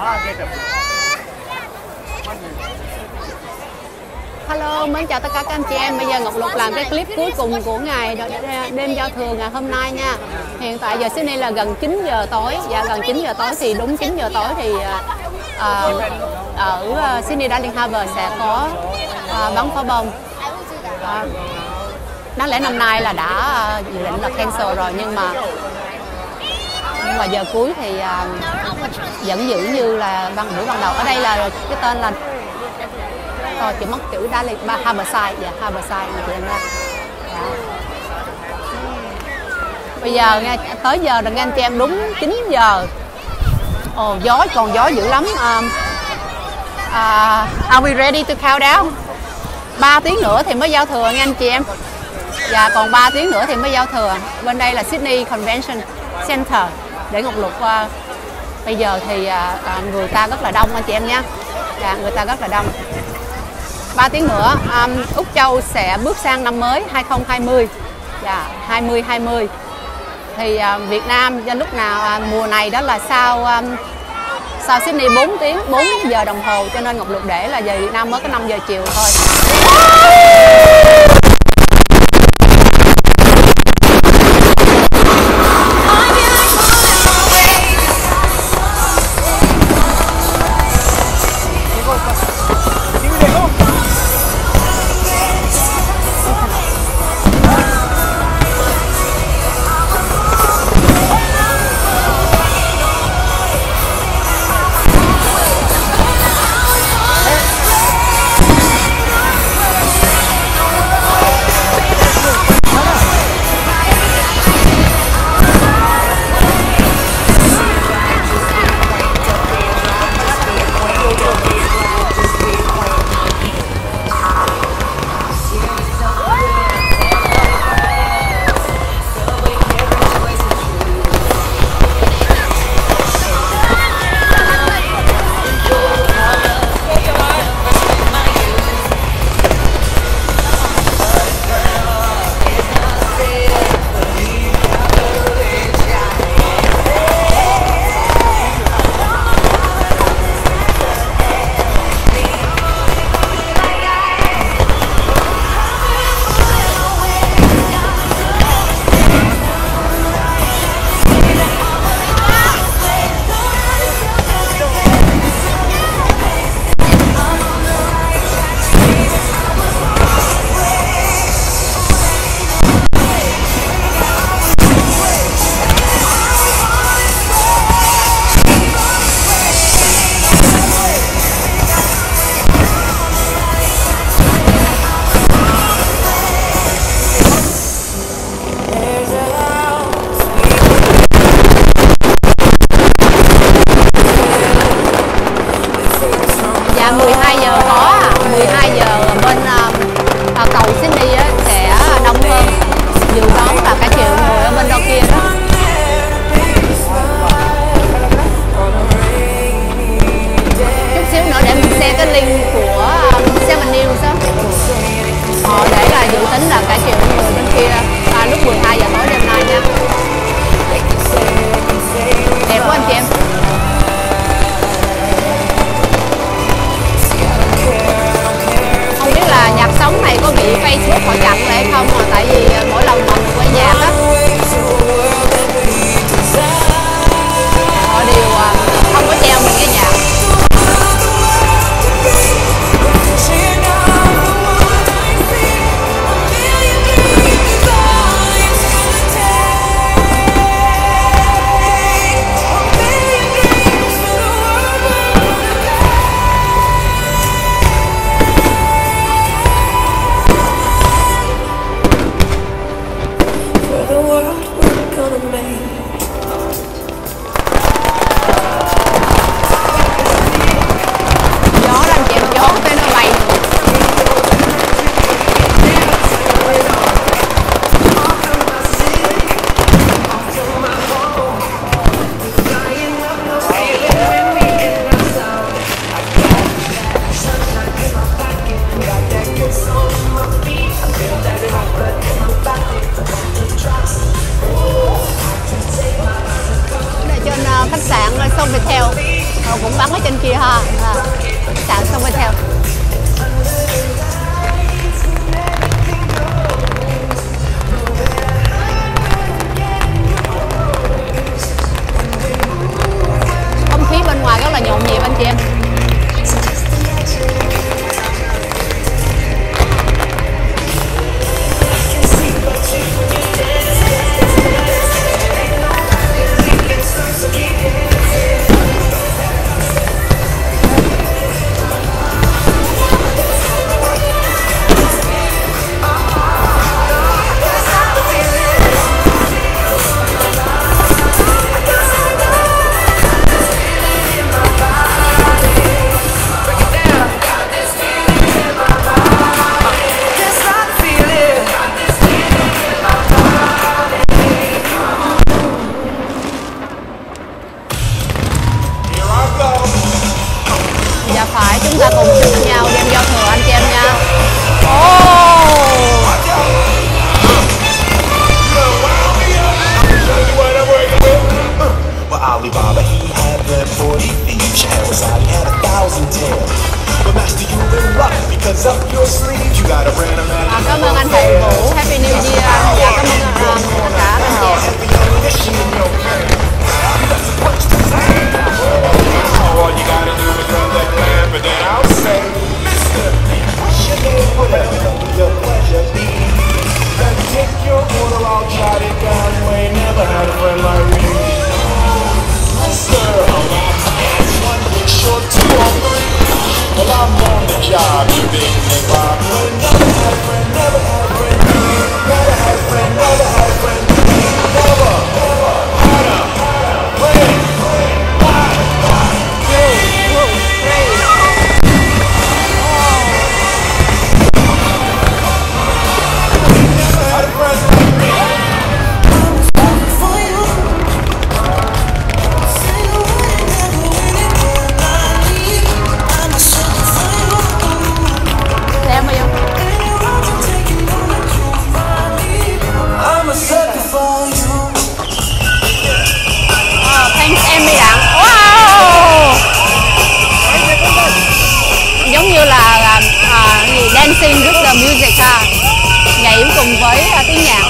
Hello, mến chào tất cả các anh chị em. Bây giờ Ngọc Lục làm cái clip cuối cùng của ngày đêm giao thừa ngày hôm nay nha. Hiện tại giờ Sydney là gần 9 giờ tối. Dạ, gần 9 giờ tối thì đúng 9 giờ tối thì ở Sydney Darling Harbour sẽ có bắn pháo bông. Đáng lẽ năm nay là đã dự định là cancel rồi, nhưng mà giờ cuối thì vẫn giữ như là buổi ban đầu. Ở đây là cái tên là chị mất chữ Darling Harborside, dạ Harborside mà chị em ra. Bây giờ nghe tới giờ rồi nghe anh chị em, đúng 9 giờ. Ồ, gió dữ lắm. Are we ready to count down? 3 tiếng nữa thì mới giao thừa nghe anh chị em. Dạ, còn 3 tiếng nữa thì mới giao thừa. Bên đây là Sydney Convention Center để Ngọc Lục bây giờ thì người ta rất là đông anh chị em nha. Dạ, người ta rất là đông. 3 tiếng nữa Úc Châu sẽ bước sang năm mới 2020. Dạ, 2020. Thì Việt Nam do lúc nào mùa này đó là sau Sydney 4 giờ đồng hồ, cho nên Ngọc Lục để là giờ Việt Nam mới có 5 giờ chiều thôi. cũng bắn ở trên kia ha. Sàn Sofitel. Không khí bên ngoài rất là nhộn nhịp anh chị em. Chúng ta cùng chúc nhau đêm giao thừa anh chị em nha. Cảm ơn anh thầy Vũ, Happy New Year. Và cảm ơn tất cả anh chị em. Dancing with the music ha, nhảy cùng với tiếng nhạc.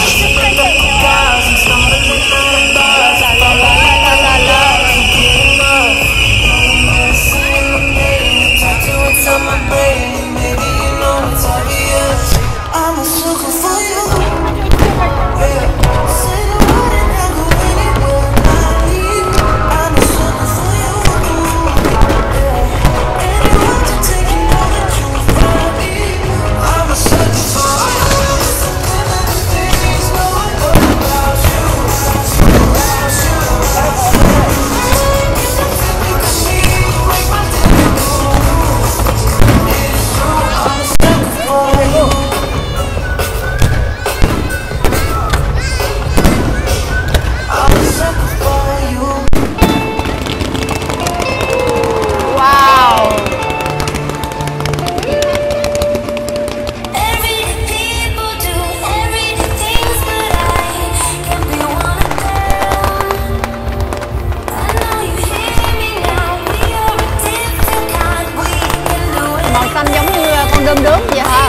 Đom đóm vậy hả?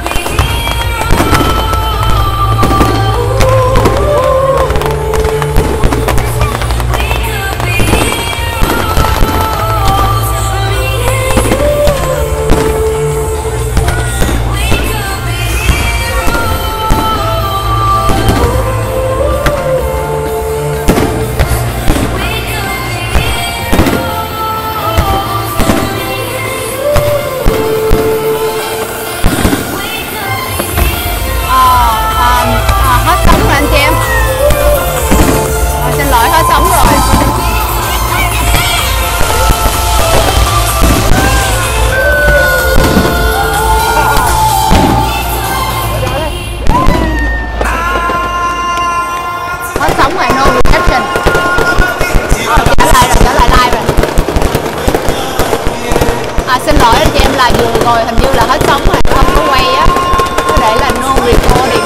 Rồi hình như là hết sóng rồi, không có quay á, nó để là no recording.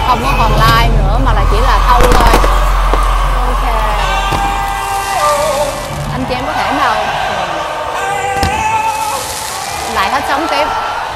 không có còn live nữa mà là chỉ là thâu thôi. Ok, anh chị em có thể nào lại hết sóng tiếp.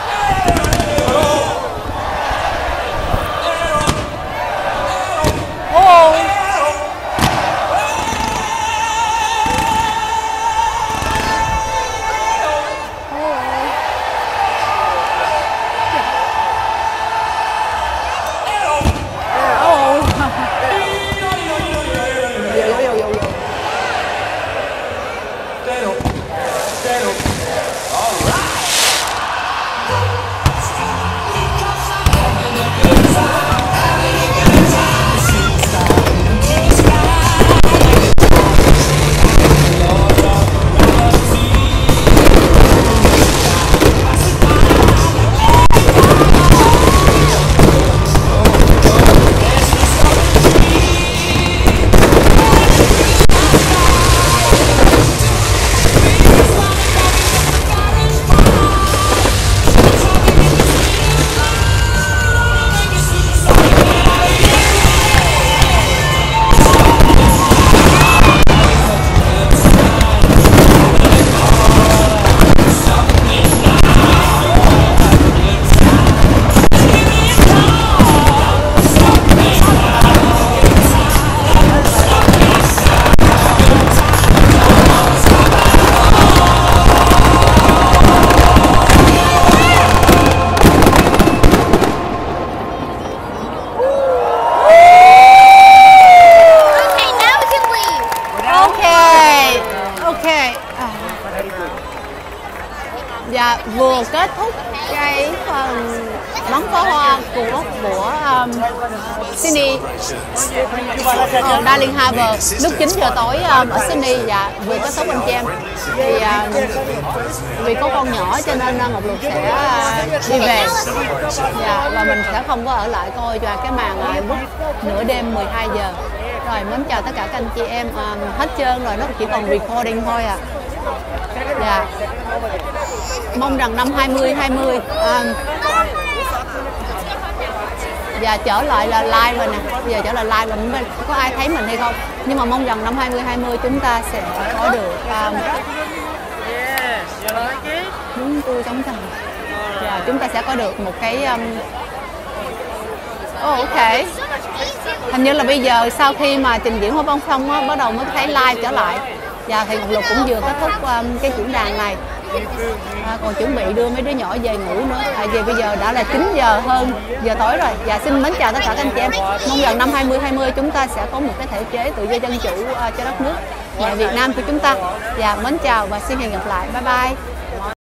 Dạ, vừa kết thúc cái phần bắn pháo hoa của Sydney Darling Harbour lúc 9 giờ tối ở Sydney. Dạ, vừa kết thúc anh chị em. Thì vì có con nhỏ cho nên Ngọc Lục sẽ đi về. Dạ, và mình sẽ không có ở lại coi cho cái màn book nửa đêm 12 giờ. Rồi, mến chào tất cả các anh chị em. Hết trơn rồi, nó chỉ còn recording thôi à. Dạ, mong rằng năm 2020 dạ trở lại là live rồi nè. Bây giờ trở lại live rồi, không có ai thấy mình hay không, nhưng mà mong rằng năm 2020 chúng ta sẽ có được đúng tôi giống rằng dạ, chúng ta sẽ có được một cái ok. Hình như là bây giờ sau khi mà trình diễn Hoa Bông xong á, bắt đầu mới thấy live trở lại. Và thì Ngọc Lục cũng vừa kết thúc cái diễn đàn này, còn chuẩn bị đưa mấy đứa nhỏ về ngủ nữa. Về bây giờ đã là 9 giờ hơn giờ tối rồi. Và xin mến chào tất cả các anh chị em. Mong rằng năm 2020 chúng ta sẽ có một cái thể chế tự do dân chủ cho đất nước mẹ Việt Nam của chúng ta. Và mến chào và xin hẹn gặp lại. Bye bye.